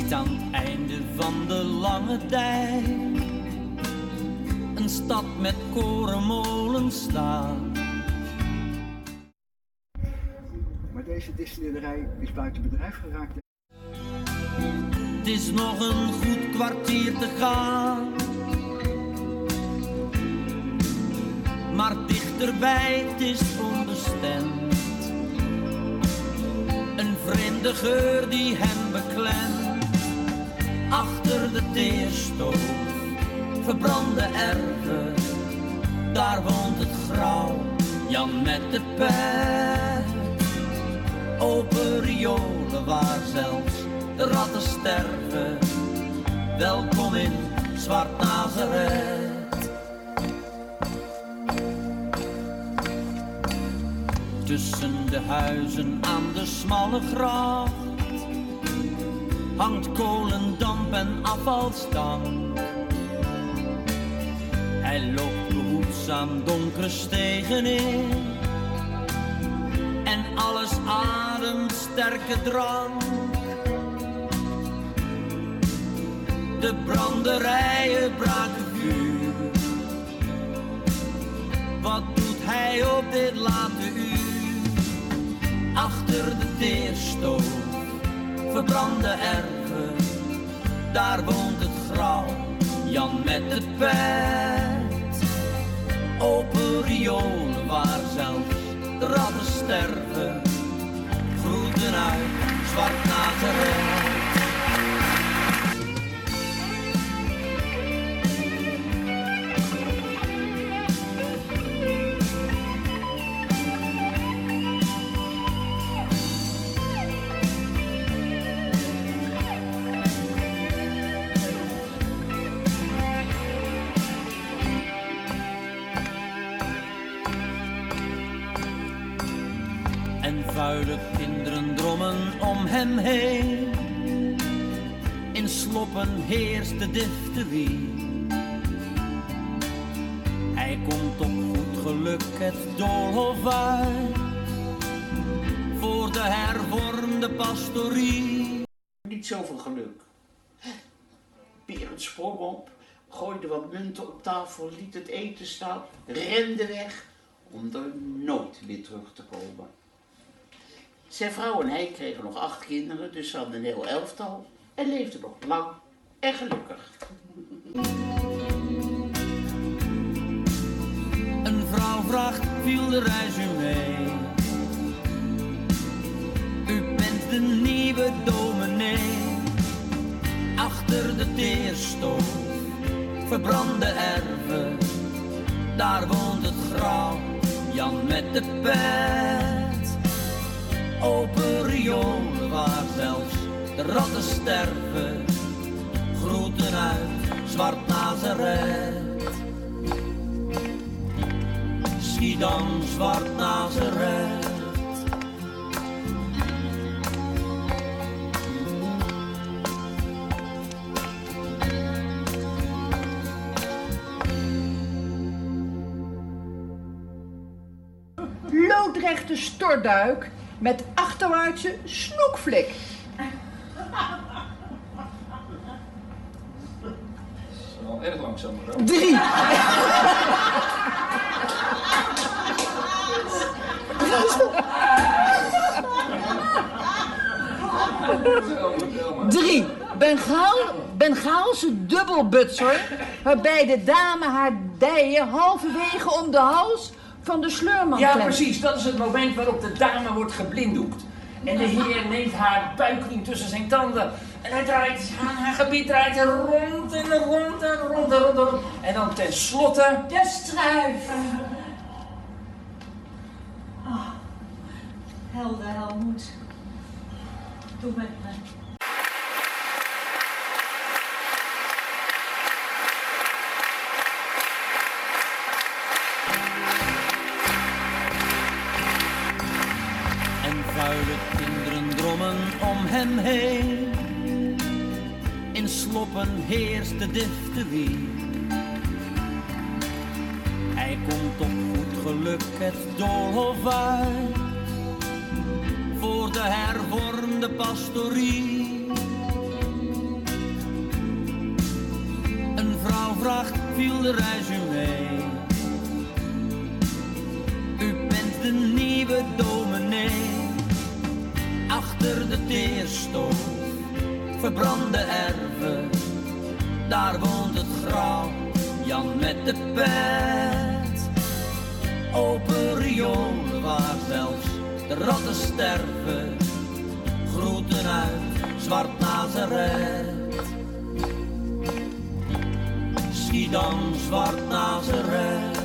ziet aan het einde van de lange dijk een stad met korenmolens staan. Maar deze distillerij is buiten bedrijf geraakt. Het is nog een goed kwartier te gaan, maar dichterbij, het is onbestemd. Een vreemde geur die hem beklemt. Achter de teerstoof, verbrande erven, daar woont het grauw, Jan met de pet. Open riolen waar zelfs de ratten sterven. Welkom in Zwart Nazareth. Tussen de huizen aan de smalle gracht hangt kolendamp en afvalstank. Hij loopt behoedzaam donkere stegen in en alles ademt sterke drank. De branderijen braken vuur. Wat doet hij op dit late uur? Achter de teerstoof, verbrande erven, daar woont het grauw, Jan met de pet. Open riolen waar zelfs de ratten sterven. Groeten uit Zwart Nazareth. En vuile kinderen drommen om hem heen. In sloppen heerst de difterie. Hij komt op goed geluk het doolhof uit, voor de hervormde pastorie. Niet zoveel geluk. Berend sprong op, gooide wat munten op tafel, liet het eten staan, rende weg om er nooit weer terug te komen. Zijn vrouw en hij kregen nog 8 kinderen, dus ze hadden een heel elftal en leefden nog lang en gelukkig. Een vrouw vraagt, viel de reis u mee? U bent de nieuwe dominee. Achter de teerstoof, verbrande erven, daar woont het grauw, Jan met de pet. Open riolen waar zelfs de ratten sterven. Groeten uit Zwart Nazareth. Schiedam, Zwart Nazareth. Loodrechte stortduik met achterwaartse snoekflik. Wel erg langzaam, hoor. 3. Drie. Bengaalse dubbelbutser, waarbij de dame haar dijen halverwege om de hals van de sleurman Ja, klemt. precies. Dat is het moment waarop de dame wordt geblinddoekt. En de heer neemt haar buikriem tussen zijn tanden. En hij draait aan haar gebied, draait er rond en rond en rond en rond en rond. En dan tenslotte... De struif. Oh, helder, Helmoet. Doe met me. En vuile kinderen drommen om hem heen. In sloppen heerst de difterie. Hij komt op goed geluk het doolhof uit, voor de hervormde pastorie. Een vrouw vraagt, viel de resume. U bent de nieuwe dominee. Achter de teerstoof, verbrande erven. Daar woont het grauw, Jan met de pet. Open riolen waar zelfs de ratten sterven. Groeten uit Zwart Nazareth. Schiedam, Zwart Nazareth.